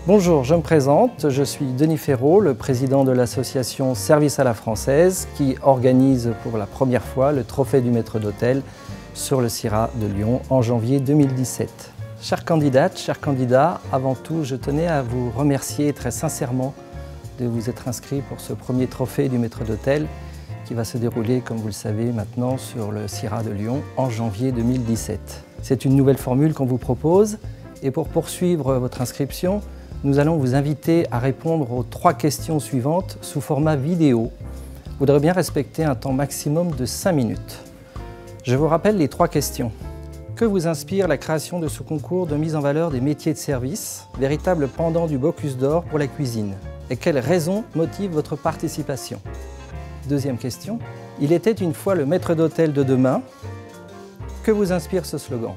Bonjour, je me présente, je suis Denis Ferraud, le président de l'association Service à la Française qui organise pour la première fois le trophée du maître d'hôtel sur le CIRA de Lyon en janvier 2017. Chères candidates, chers candidats, avant tout, je tenais à vous remercier très sincèrement de vous être inscrits pour ce premier trophée du maître d'hôtel qui va se dérouler, comme vous le savez maintenant, sur le CIRA de Lyon en janvier 2017. C'est une nouvelle formule qu'on vous propose et pour poursuivre votre inscription, nous allons vous inviter à répondre aux 3 questions suivantes sous format vidéo. Vous devrez bien respecter un temps maximum de 5 minutes. Je vous rappelle les 3 questions. Que vous inspire la création de ce concours de mise en valeur des métiers de service, véritable pendant du Bocuse d'Or pour la cuisine? Et quelles raisons motivent votre participation? Deuxième question. Il était une fois le maître d'hôtel de demain. Que vous inspire ce slogan?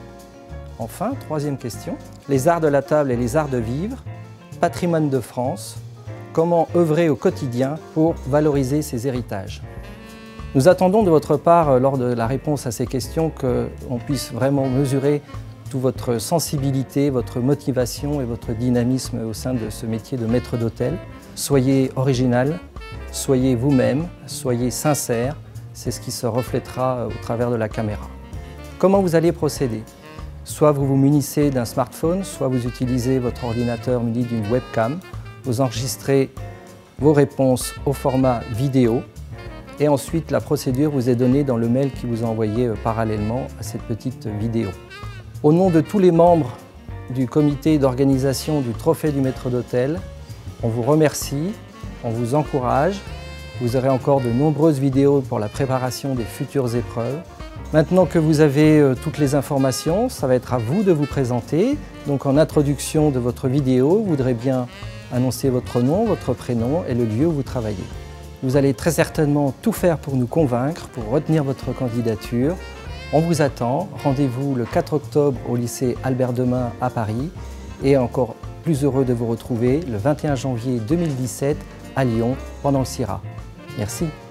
Enfin, troisième question, les arts de la table et les arts de vivre, patrimoine de France, comment œuvrer au quotidien pour valoriser ces héritages? Nous attendons de votre part, lors de la réponse à ces questions, qu'on puisse vraiment mesurer toute votre sensibilité, votre motivation et votre dynamisme au sein de ce métier de maître d'hôtel. Soyez original, soyez vous-même, soyez sincère, c'est ce qui se reflètera au travers de la caméra. Comment vous allez procéder? Soit vous vous munissez d'un smartphone, soit vous utilisez votre ordinateur muni d'une webcam. Vous enregistrez vos réponses au format vidéo et ensuite la procédure vous est donnée dans le mail qui vous est envoyé parallèlement à cette petite vidéo. Au nom de tous les membres du comité d'organisation du Trophée du maître d'hôtel, on vous remercie, on vous encourage. Vous aurez encore de nombreuses vidéos pour la préparation des futures épreuves. Maintenant que vous avez toutes les informations, ça va être à vous de vous présenter. Donc en introduction de votre vidéo, vous voudrez bien annoncer votre nom, votre prénom et le lieu où vous travaillez. Vous allez très certainement tout faire pour nous convaincre, pour retenir votre candidature. On vous attend. Rendez-vous le 4 octobre au lycée Albert Demain à Paris et encore plus heureux de vous retrouver le 21 janvier 2017 à Lyon pendant le CIRA. Merci.